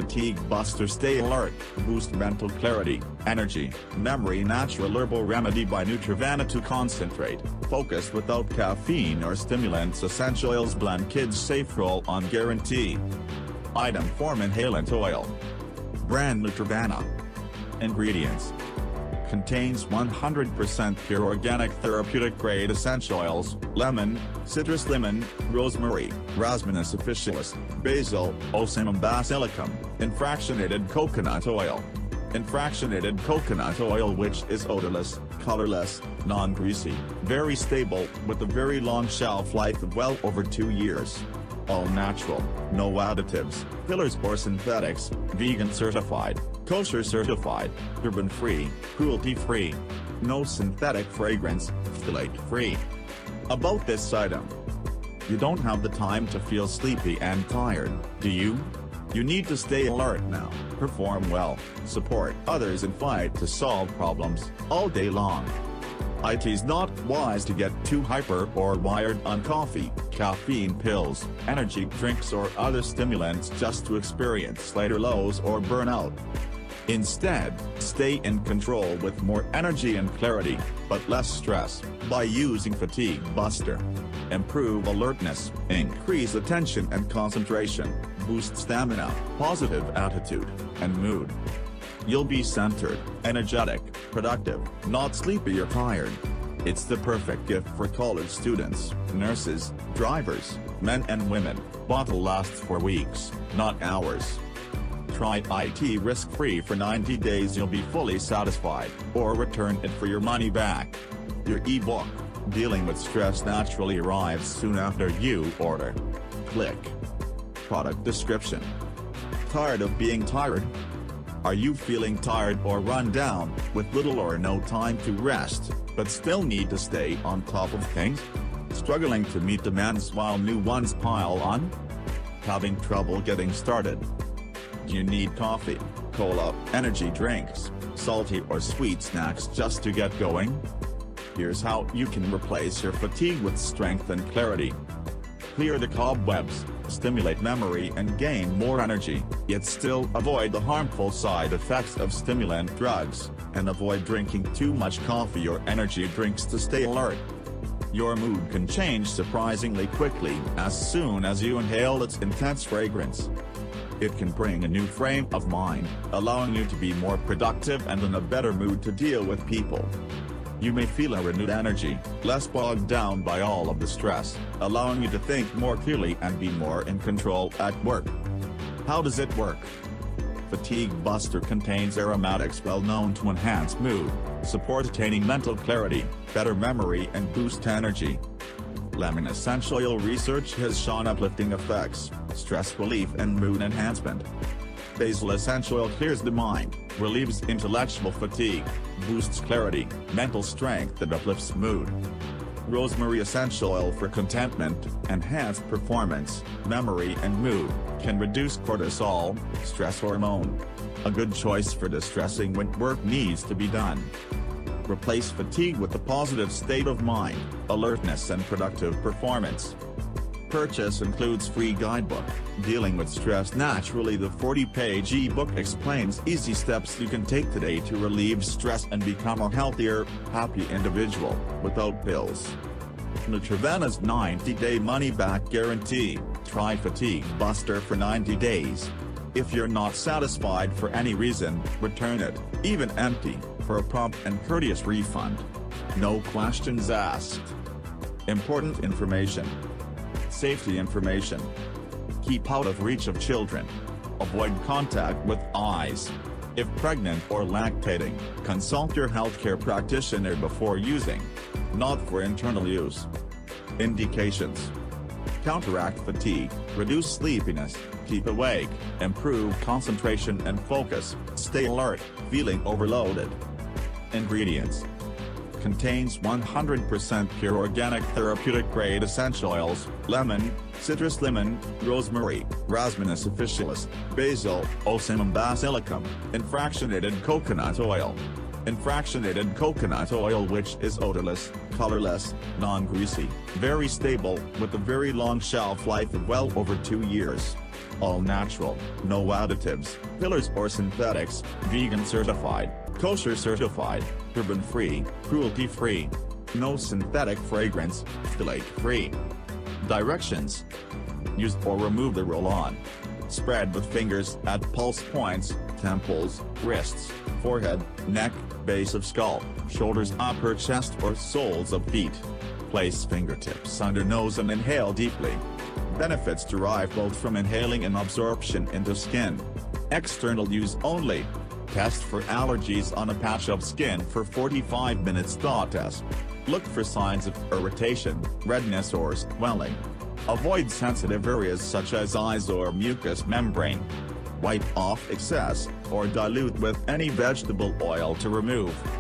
Fatigue Buster. Stay alert, boost mental clarity, energy, memory. Natural herbal remedy by Nutrivana to concentrate, focus without caffeine or stimulants. Essential oils blend. Kids safe roll-on guarantee. Item form inhalant oil. Brand Nutrivana. Ingredients. Contains 100% pure organic therapeutic grade essential oils, lemon, citrus lemon, rosemary, Rasminus officinalis, basil, Ocimum basilicum, infractionated coconut oil. Infractionated coconut oil, which is odorless, colorless, non-greasy, very stable, with a very long shelf life of well over 2 years. All natural, no additives, fillers or synthetics, vegan certified, kosher certified, paraben-free, cruelty-free. No synthetic fragrance, phthalate-free. About this item. You don't have the time to feel sleepy and tired, do you? You need to stay alert now, perform well, support others and fight to solve problems, all day long. It's not wise to get too hyper or wired on coffee, caffeine pills, energy drinks or other stimulants just to experience later lows or burnout. Instead, stay in control with more energy and clarity, but less stress, by using Fatigue Buster. Improve alertness, increase attention and concentration, boost stamina, positive attitude, and mood. You'll be centered, energetic, productive, not sleepy or tired. It's the perfect gift for college students, nurses, drivers, men and women. Bottle lasts for weeks, not hours. Try it risk-free for 90 days. You'll be fully satisfied, or return it for your money back. Your ebook, Dealing with Stress, naturally arrives soon after you order. Click. Product description. Tired of being tired? Are you feeling tired or run down, with little or no time to rest, but still need to stay on top of things? Struggling to meet demands while new ones pile on? Having trouble getting started? Do you need coffee, cola, energy drinks, salty or sweet snacks just to get going? Here's how you can replace your fatigue with strength and clarity. Clear the cobwebs, stimulate memory and gain more energy, yet still avoid the harmful side effects of stimulant drugs, and avoid drinking too much coffee or energy drinks to stay alert. Your mood can change surprisingly quickly as soon as you inhale its intense fragrance. It can bring a new frame of mind, allowing you to be more productive and in a better mood to deal with people. You may feel a renewed energy, less bogged down by all of the stress, allowing you to think more clearly and be more in control at work. How does it work? Fatigue Buster contains aromatics well known to enhance mood, support attaining mental clarity, better memory and boost energy. Lemon essential oil research has shown uplifting effects, stress relief and mood enhancement. Basil essential oil clears the mind, relieves intellectual fatigue, boosts clarity, mental strength and uplifts mood. Rosemary essential oil for contentment, enhanced performance, memory and mood, can reduce cortisol, stress hormone. A good choice for distressing when work needs to be done. Replace fatigue with a positive state of mind, alertness and productive performance. Purchase includes free guidebook, Dealing with Stress Naturally. The 40-page ebook explains easy steps you can take today to relieve stress and become a healthier, happy individual, without pills. Nutrivana's 90-day money-back guarantee. Try Fatigue Buster for 90 days. If you're not satisfied for any reason, return it, even empty, for a prompt and courteous refund. No questions asked. Important information. Safety information. Keep out of reach of children. Avoid contact with eyes. If pregnant or lactating, consult your healthcare practitioner before using. Not for internal use. Indications. Counteract fatigue, reduce sleepiness, keep awake, improve concentration and focus, stay alert, feeling overloaded. Ingredients. Contains 100% pure organic therapeutic grade essential oils, lemon, citrus lemon, rosemary, Rasminus officinalis, basil, Ocimum basilicum, infractionated coconut oil. Infractionated coconut oil, which is odorless, colorless, non-greasy, very stable, with a very long shelf life of well over 2 years. All natural, no additives, fillers or synthetics, vegan certified, kosher certified, paraben-free, cruelty-free. No synthetic fragrance, phthalate-free. Directions. Use or remove the roll-on. Spread with fingers at pulse points, temples, wrists, forehead, neck, base of skull, shoulders, upper chest or soles of feet. Place fingertips under nose and inhale deeply. Benefits derive both from inhaling and absorption into skin. External use only. Test for allergies on a patch of skin for 45 minutes. Test. Look for signs of irritation, redness or swelling. Avoid sensitive areas such as eyes or mucous membrane. Wipe off excess, or dilute with any vegetable oil to remove.